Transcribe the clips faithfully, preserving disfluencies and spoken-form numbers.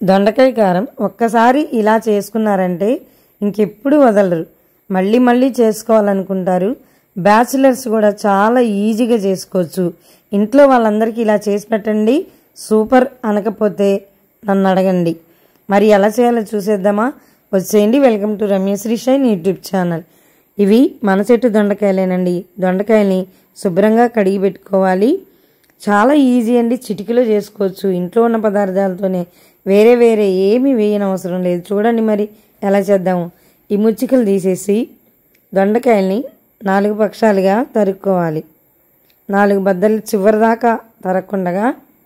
దొండకాయ కారం ఒక్కసారి ఇలా చేసుకున్నారంటే ఇంకెప్పుడు వదలరు, మళ్ళీ మళ్ళీ చేసుకోవాలనుకుంటారు. బ్యాచిలర్స్ కూడా చాలా ఈజీగా చేసుకోవచ్చు. ఇంట్లో వాళ్ళందరికీ ఇలా చేసి పెట్టండి, సూపర్ అనకపోతే నన్ను అడగండి. మరి ఎలా చేయాలో చూసేద్దామా? వచ్చేయండి. Welcome to Ramyasri shine YouTube channel. ఇవి మన చెట్టు దొండకాయలేనండి. దొండకాయల్ని శుభ్రంగా కడిగి పెట్టుకోవాలి. చాలా ఈజీ అండి, చిటికలో చేసుకోవచ్చు. ఇంట్లో ఉన్న పదార్థాలతోనే, వేరే వేరే ఏమీ వేయని అవసరం లేదు. చూడండి మరి ఎలా చేద్దాము. ఈ ముచ్చికలు తీసేసి దొండకాయల్ని నాలుగు పక్షాలుగా తరుక్కోవాలి. నాలుగు బద్దలు చివరి దాకా తరగకుండా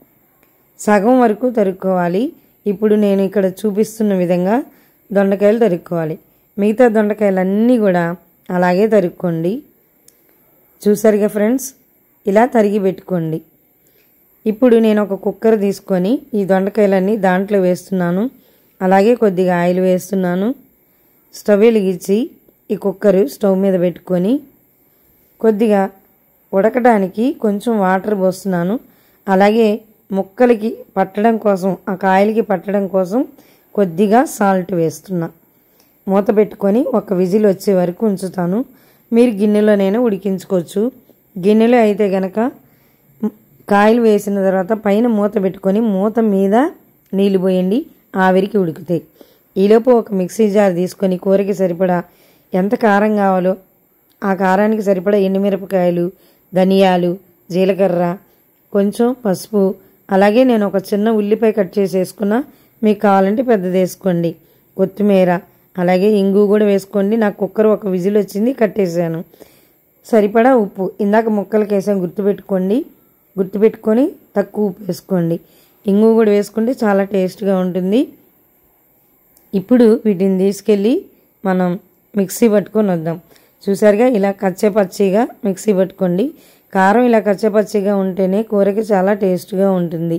సగం వరకు తరుక్కోవాలి. ఇప్పుడు నేను ఇక్కడ చూపిస్తున్న విధంగా దొండకాయలు తరుక్కోవాలి. మిగతా దొండకాయలన్నీ కూడా అలాగే తరుక్కోండి. చూసారుగా ఫ్రెండ్స్, ఇలా తరిగి పెట్టుకోండి. ఇప్పుడు నేను ఒక కుక్కర్ తీసుకొని ఈ దొండకాయలన్నీ దాంట్లో వేస్తున్నాను. అలాగే కొద్దిగా ఆయిల్ వేస్తున్నాను. స్టవ్ వెలిగించి ఈ కుక్కరు స్టవ్ మీద పెట్టుకొని కొద్దిగా ఉడకడానికి కొంచెం వాటర్ పోస్తున్నాను. అలాగే ముక్కలకి పట్టడం కోసం, ఆ కాయలకి పట్టడం కోసం కొద్దిగా సాల్ట్ వేస్తున్నా. మూత పెట్టుకొని ఒక విజిల్ వచ్చే వరకు ఉంచుతాను. మీరు గిన్నెలోనైనా ఉడికించుకోవచ్చు. గిన్నెలో అయితే గనక కాయలు వేసిన తర్వాత పైన మూత పెట్టుకొని మూత మీద నీళ్ళు పోయండి, ఆవిరికి ఉడుకుతాయి. ఈలోపు ఒక మిక్సీ జార్ తీసుకొని కూరకి సరిపడా ఎంత కారం కావాలో ఆ కారానికి సరిపడా ఎండుమిరపకాయలు, ధనియాలు, జీలకర్ర, కొంచెం పసుపు, అలాగే నేను ఒక చిన్న ఉల్లిపాయ కట్ చేసి వేసుకున్నా. మీకు కావాలంటే పెద్దది వేసుకోండి. కొత్తిమీర, అలాగే ఇంగు కూడా వేసుకోండి. నాకు కుక్కర్ ఒక విజిల్ వచ్చింది, కట్టేసాను. సరిపడా ఉప్పు, ఇందాక ముక్కలకి వేసాను గుర్తుపెట్టుకోండి. గుర్తుపెట్టుకొని తక్కువ ఉప్పు వేసుకోండి. ఇంగు కూడా వేసుకుంటే చాలా టేస్ట్గా ఉంటుంది. ఇప్పుడు వీటిని తీసుకెళ్ళి మనం మిక్సీ పట్టుకొని వద్దాం. చూసారుగా, ఇలా కచ్చేపచ్చిగా మిక్సీ పట్టుకోండి. కారం ఇలా కచ్చేపచ్చిగా ఉంటేనే కూరకి చాలా టేస్ట్గా ఉంటుంది.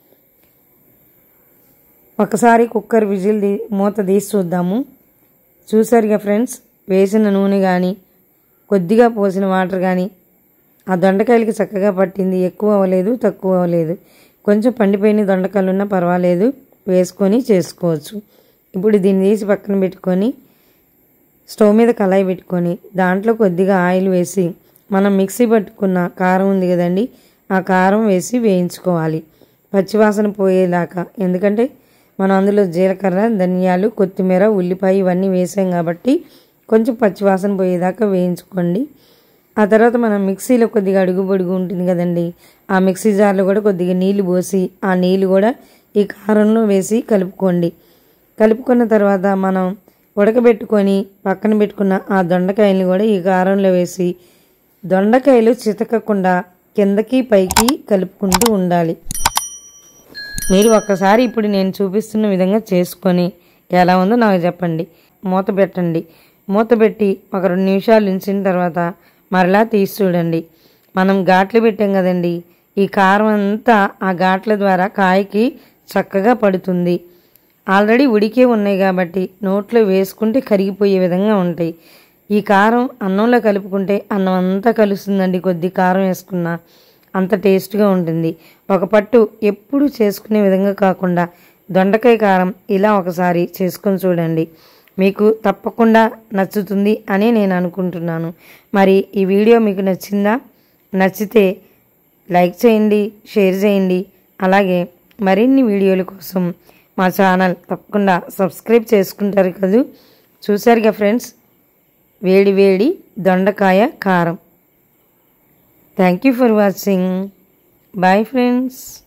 ఒకసారి కుక్కర్ విజిల్ దీ మూత తీసి చూద్దాము. చూసారుగా ఫ్రెండ్స్, వేసిన నూనె కానీ కొద్దిగా పోసిన వాటర్ కానీ ఆ దొండకాయలకి చక్కగా పట్టింది. ఎక్కువ అవ్వలేదు, తక్కువ అవ్వలేదు. కొంచెం పండిపోయిన దొండకాయలు ఉన్నా పర్వాలేదు, వేసుకొని చేసుకోవచ్చు. ఇప్పుడు దీన్ని తీసి పక్కన పెట్టుకొని స్టవ్ మీద కళాయి పెట్టుకొని దాంట్లో కొద్దిగా ఆయిల్ వేసి మనం మిక్సీ పట్టుకున్న కారం ఉంది కదండి, ఆ కారం వేసి వేయించుకోవాలి పచ్చివాసన పోయేదాకా. ఎందుకంటే మనం అందులో జీలకర్ర, ధనియాలు, కొత్తిమీర, ఉల్లిపాయ ఇవన్నీ వేసాం కాబట్టి కొంచెం పచ్చివాసన పోయేదాకా వేయించుకోండి. ఆ తర్వాత మనం మిక్సీలో కొద్దిగా అడుగు పొడుగు ఉంటుంది కదండి, ఆ మిక్సీ జార్లో కూడా కొద్దిగా నీళ్లు పోసి ఆ నీళ్లు కూడా ఈ కారంలో వేసి కలుపుకోండి. కలుపుకున్న తర్వాత మనం ఉడకబెట్టుకొని పక్కన పెట్టుకున్న ఆ దొండకాయలను కూడా ఈ కారంలో వేసి దొండకాయలు చితకకుండా కిందకి పైకి కలుపుకుంటూ ఉండాలి. మీరు ఒక్కసారి ఇప్పుడు నేను చూపిస్తున్న విధంగా చేసుకొని ఎలా ఉందో నాకు చెప్పండి. మూత పెట్టండి. మూత పెట్టి ఒక రెండు నిమిషాలు ఉంచిన తర్వాత మరలా తీసి చూడండి. మనం ఘాట్లు పెట్టాం కదండి, ఈ కారం అంతా ఆ ఘాట్ల ద్వారా కాయకి చక్కగా పడుతుంది. ఆల్రెడీ ఉడికే ఉన్నాయి కాబట్టి నోట్లో వేసుకుంటే కరిగిపోయే విధంగా ఉంటాయి. ఈ కారం అన్నంలో కలుపుకుంటే అన్నం అంతా కలుస్తుందండి. కొద్ది కారం వేసుకున్నా అంత టేస్ట్గా ఉంటుంది. ఒక పట్టు ఎప్పుడు చేసుకునే విధంగా కాకుండా దొండకాయ కారం ఇలా ఒకసారి చేసుకొని చూడండి, మీకు తప్పకుండా నచ్చుతుంది అని నేను అనుకుంటున్నాను. మరి ఈ వీడియో మీకు నచ్చిందా? నచ్చితే లైక్ చేయండి, షేర్ చేయండి. అలాగే మరిన్ని వీడియోల కోసం మా ఛానల్ తప్పకుండా సబ్స్క్రైబ్ చేసుకుంటారు కదా. చూసారుగా ఫ్రెండ్స్, వేడి వేడి దొండకాయ కారం. Thank you for watching. Bye friends.